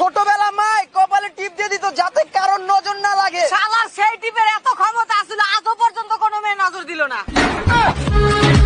ছোটবেলা মাই কপালে টিপ দিয়ে দিত যাতে কারোর নজর না লাগে। শালার সেই টিপের এত ক্ষমতা আসলে আজও পর্যন্ত কোনো মেয়ে নজর দিল না।